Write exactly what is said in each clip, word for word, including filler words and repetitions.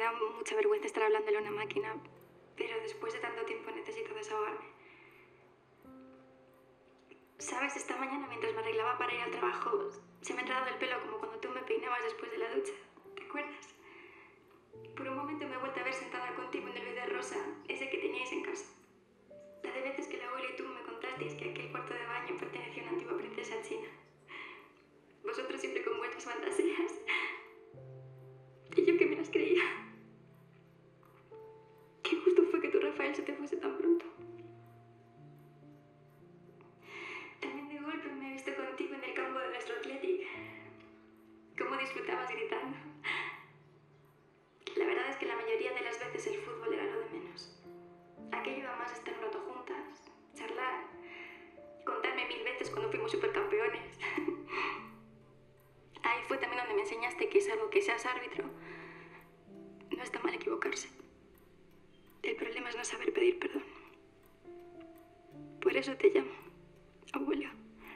da mucha vergüenza estar hablándole a una máquina, pero después de tanto tiempo necesito desahogarme. ¿Sabes? Esta mañana, mientras me arreglaba para ir al trabajo, se me ha enredado el pelo como cuando tú me peinabas después de la ducha. ¿Te acuerdas? Por un momento me he vuelto a ver sentada contigo en el vídeo rosa, ese que teníais en casa. La de veces que la abuela y tú me contasteis que aquel cuarto de baño pertenecía a una antigua princesa china. Vosotros siempre con vuestras fantasías. Y yo que me las creía. Qué gusto fue que tu Rafael se te fuese tan pronto. También de golpe me he visto contigo en el campo de nuestro Athletic. Cómo disfrutabas gritando. La verdad es que la mayoría de las veces el fútbol era lo de menos. Aquello iba más estar un rato juntas, charlar, contarme mil veces cuando fuimos supercampeones. Ahí fue también donde me enseñaste que salvo que seas árbitro, no está mal equivocarse. El problema es no saber pedir perdón. Por eso te llamo, abuela.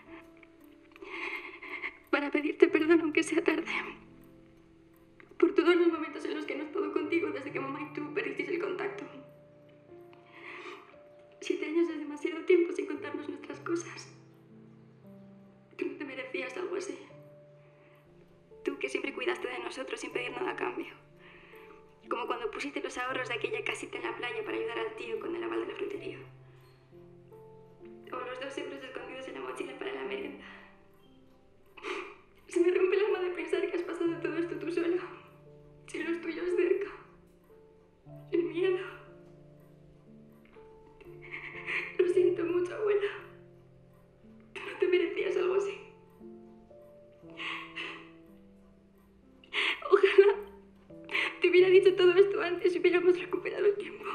Para pedirte perdón aunque sea tarde. Por todos los momentos en los que no he estado contigo desde que mamá y tú perdisteis el contacto. Siete años es demasiado tiempo sin contarnos nuestras cosas. Tú no te merecías algo así. Tú que siempre cuidaste de nosotros sin pedir nada a cambio. Como cuando pusiste los ahorros de aquella casita en la playa para ayudar al tío con el aval de la frutería. O los dos euros escondidos en la mochila para la merienda. Se me rompe el alma de pensar que has pasado todo esto tú sola. Sin los tuyos cerca. Sin miedo. Lo siento mucho, abuela. Tú no te merecías algo así. Ojalá te hubiera dicho todo esto antes y hubiéramos recuperado el tiempo.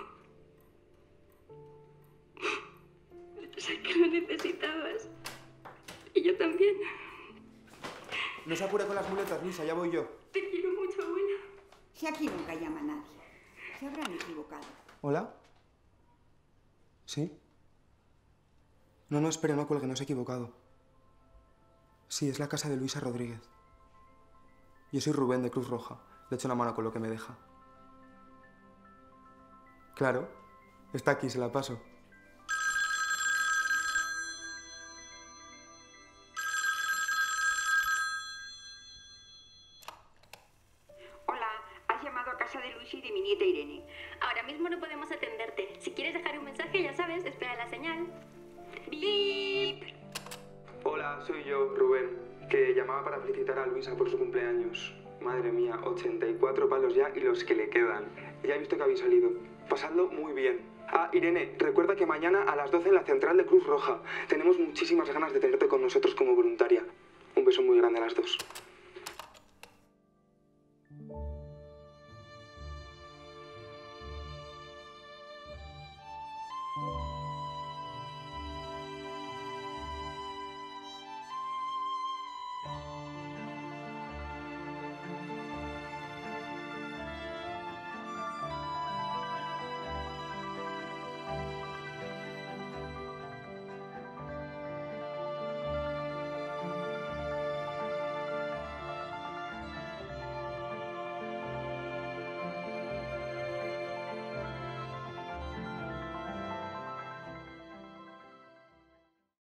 Sé que lo necesitabas. Y yo también. No se apure con las muletas, Luisa, ya voy yo. Te quiero mucho, abuela. Si aquí nunca llama nadie. Se habrán equivocado. ¿Hola? ¿Sí? No, no, espere, no cuelgue, no se ha equivocado. Sí, es la casa de Luisa Rodríguez. Yo soy Rubén, de Cruz Roja. Le echo una mano con lo que me deja. Claro, está aquí, se la paso. Hola, has llamado a casa de Luis y de mi nieta Irene. Ahora mismo no podemos atenderte. Si quieres dejar un mensaje, ya sabes, espera la señal. ¡Bip! Hola, soy yo, Rubén, que llamaba para felicitar a Luisa por su cumpleaños. Madre mía, ochenta y cuatro palos ya y los que le quedan. Ya he visto que habéis salido. Pasadlo muy bien. Ah, Irene, recuerda que mañana a las doce en la central de Cruz Roja. Tenemos muchísimas ganas de tenerte con nosotros como voluntaria. Un beso muy grande a las dos.